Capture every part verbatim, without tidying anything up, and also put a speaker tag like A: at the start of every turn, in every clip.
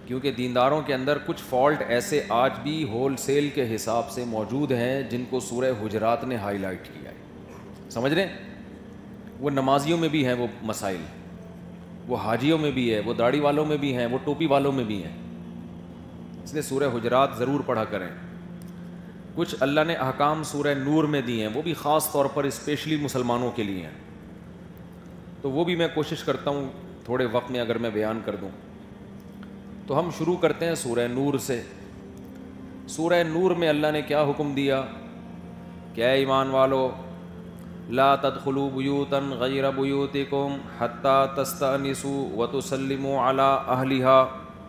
A: کیونکہ دینداروں کے اندر کچھ فالٹ ایسے آج بھی ہول سیل کے حساب سے موجود ہیں جن کو سورہ حجرات نے ہائی لائٹ کیا ہے. سمجھ رہے ہیں؟ وہ نمازیوں میں بھی ہیں وہ مسائل, وہ حاجیوں میں بھی ہے, وہ داڑھی والوں میں بھی ہیں, وہ ٹوپی والوں میں بھی ہیں. اس لیے سورہ حجرات ضرور پڑھا کریں. کچھ اللہ نے احکام سورہ نور میں دیے ہیں, وہ بھی خاص طور پر اسپیشلی مسلمانوں کے لیے ہیں, تو وہ بھی میں کوشش کرتا ہوں تھوڑے وقت میں اگر میں بیان کر دوں. تو ہم شروع کرتے ہیں سورہ نور سے. سورہ نور میں اللہ نے کیا حکم دیا کہ اے ایمان والو لا تدخلوا بیوتا غیر بیوتکم حتی تستأنسوا وتسلموا علی اہلہا.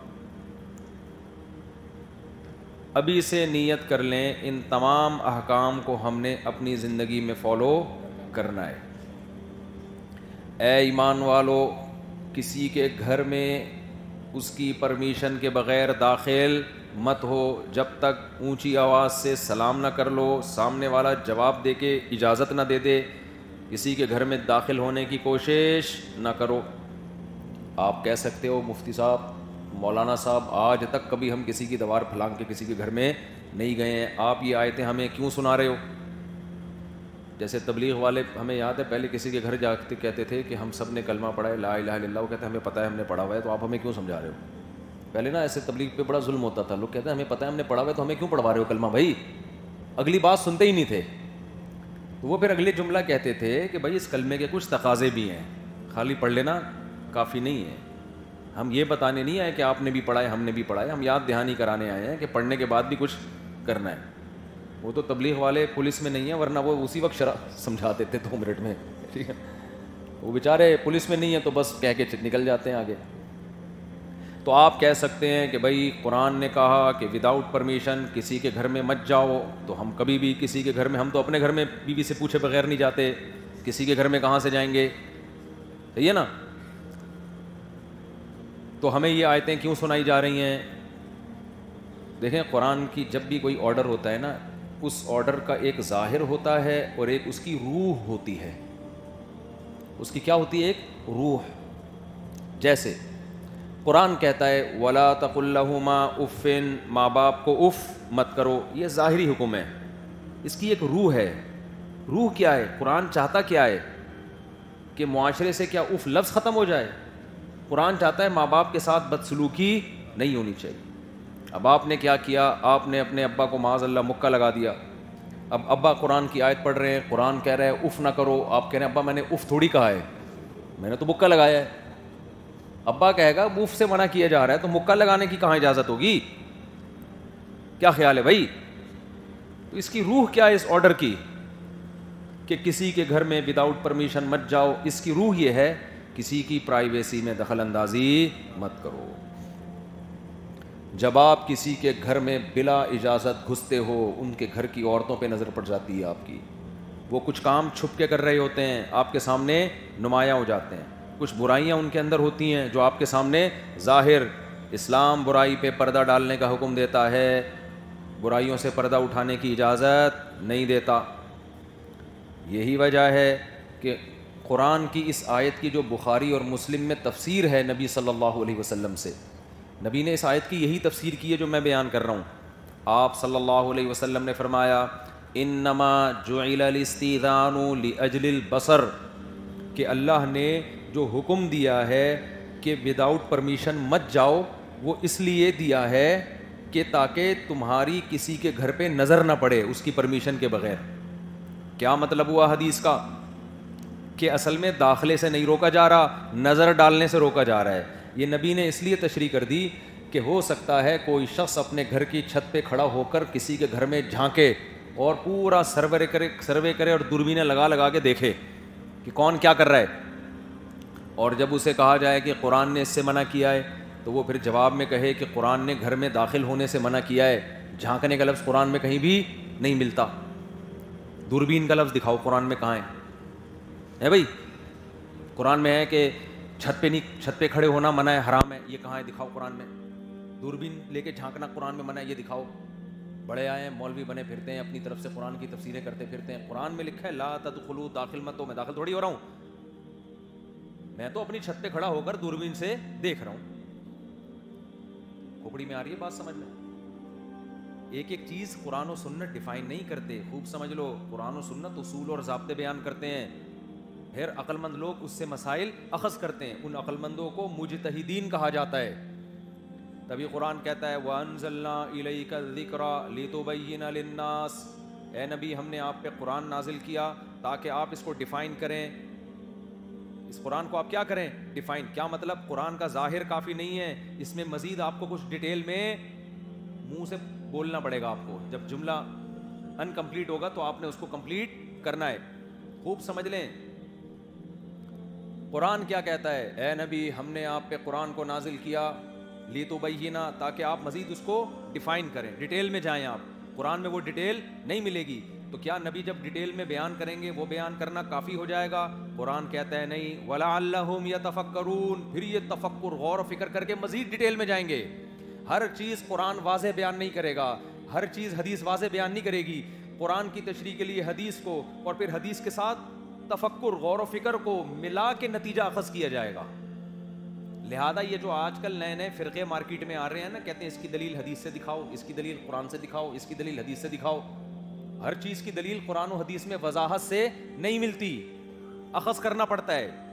A: ابھی سے نیت کر لیں ان تمام احکام کو ہم نے اپنی زندگی میں فالو کرنا ہے. اے ایمان والو کسی کے گھر میں اس کی پرمیشن کے بغیر داخل مت ہو جب تک اونچی آواز سے سلام نہ کر لو, سامنے والا جواب دے کے اجازت نہ دے دے. کسی کے گھر میں داخل ہونے کی کوشش نہ کرو. آپ کہہ سکتے ہو مفتی صاحب, مولانا صاحب, آج تک کبھی ہم کسی کی دیوار پھلانگ کے کسی کے گھر میں نہیں گئے ہیں, آپ یہ آیتیں ہمیں کیوں سنا رہے ہو؟ جیسے تبلیغ والے, ہمیں یاد ہے پہلے کسی کے گھر جاتے کہتے تھے کہ ہم سب نے کلمہ پڑھا ہے لا الہ الا اللہ, وہ کہتے ہیں ہمیں پتہ ہے ہم نے پڑھا ہوا ہے, تو آپ ہمیں کیوں سمجھا رہے ہو؟ پہلے نا ایسے تبلیغ پہ بڑا ظلم ہوتا تھا, لوگ کہتے ہیں ہمیں پتہ ہے ہم نے پڑھا ہوا ہے تو ہمیں کیوں پڑھوا رہے ہو کلمہ بھائی, اگلی بات سنتے ہی نہیں تھے. تو وہ پھر اگلے جملہ کہتے تھے کہ بھائی اس کلمے کے کچھ تقاضے بھی ہیں, خالی پڑھ لینا کافی نہیں ہے. ہم یہ بتانے نہیں آئے کہ آپ نے بھی پڑھا ہے ہم نے بھی پڑھا ہے, ہم یاد دہانی کرانے آئے ہیں کہ پڑھنے کے بعد بھی کچھ کرنا ہے. وہ تو تبلیغ والے پولیس میں نہیں ہیں, ورنہ وہ اسی وقت شرح سمجھاتے تھے دو منٹ میں, ٹھیک ہے. وہ بیچارے پولیس میں نہیں ہیں تو بس کہہ کے نکل جاتے ہیں آگے. تو آپ کہہ سکتے ہیں کہ بھائی قرآن نے کہا کہ وداؤٹ پرمیشن کسی کے گھر میں مت جاؤ, تو ہم کبھی بھی کسی کے گھر میں, ہم تو اپنے گھر میں بیوی سے پوچھے بغیر نہیں جاتے, کسی کے گھر میں کہاں سے جائیں گے, صحیح ہے نا. تو ہمیں یہ آیتیں کیوں سنائی جا رہی ہیں؟ دیکھیں قرآن کی جب بھی کوئی آرڈر ہوتا ہے نا, اس آرڈر کا ایک ظاہر ہوتا ہے اور ایک اس کی روح ہوتی ہے. اس کی کیا ہوتی ہے؟ ایک روح. جیسے قرآن کہتا ہے وَلَا تَقُلْ لَهُمَا اُفٍّ, ماں باپ کو اف مت کرو, یہ ظاہری حکم ہے. اس کی ایک روح ہے. روح کیا ہے؟ قرآن چاہتا کیا ہے کہ معاشرے سے کیا اف لفظ ختم ہو جائے؟ قرآن چاہتا ہے ماں باپ کے ساتھ بدسلوکی نہیں ہونی چاہیے. اب آپ نے کیا کیا, آپ نے اپنے ابا کو معاذ اللہ مکہ لگا دیا. اب ابا قرآن کی آیت پڑھ رہے ہیں, قرآن کہہ رہا ہے اف نہ کرو, آپ کہہ رہے ہیں ابا میں نے اف تھوڑی کہا ہے, میں نے تو مکہ لگایا ہے. ابا کہے گا اف سے منع کیا جا رہا ہے تو مکہ لگانے کی کہاں اجازت ہوگی؟ کیا خیال ہے بھائی؟ تو اس کی روح کیا ہے اس آرڈر کی کہ کسی کے گھر میں وداؤٹ پرمیشن مت جاؤ؟ اس کی روح یہ ہے کسی کی پرائیویسی میں دخل اندازی مت کرو. جب آپ کسی کے گھر میں بلا اجازت گھستے ہو, ان کے گھر کی عورتوں پہ نظر پڑ جاتی ہے آپ کی, وہ کچھ کام چھپ کے کر رہے ہوتے ہیں, آپ کے سامنے نمایاں ہو جاتے ہیں. کچھ برائیاں ان کے اندر ہوتی ہیں جو آپ کے سامنے ظاہر. اسلام برائی پہ پردہ ڈالنے کا حکم دیتا ہے, برائیوں سے پردہ اٹھانے کی اجازت نہیں دیتا. یہی وجہ ہے کہ قرآن کی اس آیت کی جو بخاری اور مسلم میں تفسیر ہے نبی صلی اللہ علیہ وسلم سے, نبی نے اس آیت کی یہی تفسیر کی ہے جو میں بیان کر رہا ہوں. آپ صلی اللہ علیہ وسلم نے فرمایا انما جعل الاستئذان لاجل البصر, کہ اللہ نے جو حکم دیا ہے کہ وداؤٹ پرمیشن مت جاؤ, وہ اس لیے دیا ہے کہ تاکہ تمہاری کسی کے گھر پہ نظر نہ پڑے اس کی پرمیشن کے بغیر. کیا مطلب ہوا حدیث کا؟ کہ اصل میں داخلے سے نہیں روکا جا رہا, نظر ڈالنے سے روکا جا رہا ہے. یہ نبی نے اس لیے تشریح کر دی کہ ہو سکتا ہے کوئی شخص اپنے گھر کی چھت پہ کھڑا ہو کر کسی کے گھر میں جھانکے اور پورا سروے کرے سروے کرے اور دوربینیں لگا لگا کے دیکھے کہ کون کیا کر رہا ہے, اور جب اسے کہا جائے کہ قرآن نے اس سے منع کیا ہے تو وہ پھر جواب میں کہے کہ قرآن نے گھر میں داخل ہونے سے منع کیا ہے. جھانکنے کا لفظ قرآن میں کہیں بھی نہیں ملتا. دوربین کا لفظ دکھاؤ قرآن میں کہاں ہے؟ ہے بھائی قرآن میں ہے کہ چھت پہ نہیں, چھت پہ کھڑے ہونا منع ہے, حرام ہے, یہ کہاں ہے دکھاؤ قرآن میں. دوربین لے کے جھانکنا قرآن میں منع ہے, یہ دکھاؤ. بڑے آئے ہیں مولوی بنے پھرتے ہیں, اپنی طرف سے قرآن کی تفسیریں کرتے پھرتے ہیں. قرآن میں لکھا ہے لا تدخلوا, داخل مت ہو. میں داخل تھوڑی ہو رہا ہوں, میں تو اپنی چھت پہ کھڑا ہو کر دوربین سے دیکھ رہا ہوں. کھوپڑی میں آ رہی ہے بات سمجھ میں؟ ایک ایک چیز قرآن و سنت ڈیفائن نہیں کرتے. خوب سمجھ لو, قرآن و سنت اصول اور ضابطے بیان کرتے ہیں, پھر عقل مند لوگ اس سے مسائل اخذ کرتے ہیں. ان عقل مندوں کو مجتہدین کہا جاتا ہے. تبھی قرآن کہتا ہے وَأَنزَلْنَا إِلَيْكَ الذِّكْرَ لِتُبَيِّنَ لِلنَّاسِ, اے نبی ہم نے آپ پہ قرآن نازل کیا تاکہ آپ اس کو ڈیفائن کریں. اس قرآن کو آپ کیا کریں؟ ڈیفائن. کیا مطلب؟ قرآن کا ظاہر کافی نہیں ہے, اس میں مزید آپ کو کچھ ڈیٹیل میں منہ سے بولنا پڑے گا. آپ کو جب جملہ انکمپلیٹ ہوگا تو آپ نے اس کو کمپلیٹ کرنا ہے. خوب سمجھ لیں قرآن کیا کہتا ہے. اے نبی ہم نے آپ پہ قرآن کو نازل کیا لیتبینا, تاکہ آپ مزید اس کو ڈیفائن کریں, ڈیٹیل میں جائیں آپ. قرآن میں وہ ڈیٹیل نہیں ملے گی, تو کیا نبی جب ڈیٹیل میں بیان کریں گے وہ بیان کرنا کافی ہو جائے گا؟ قرآن کہتا ہے نہیں, وَلَعَلَّهُمْ يَتَفَكَّرُونَ, پھر یہ تفکر غور و فکر کر کے مزید ڈیٹیل میں جائیں گے. ہر چیز قرآن واضح بیان نہیں کرے گا, ہر چیز حدیث واضح بیان نہیں کرے گی. قرآن کی تشریح کے لیے حدیث کو اور پھر حدیث کے ساتھ تفکر غور و فکر کو ملا کے نتیجہ اخذ کیا جائے گا. لہذا یہ جو آج کل نئے نئے فرقے مارکیٹ میں آ رہے ہیں نا, کہتے ہیں اس کی دلیل حدیث سے دکھاؤ, اس کی دلیل قرآن سے دکھاؤ, اس کی دلیل حدیث سے دکھاؤ. ہر چیز کی دلیل قرآن و حدیث میں وضاحت سے نہیں ملتی, اخذ کرنا پڑتا ہے.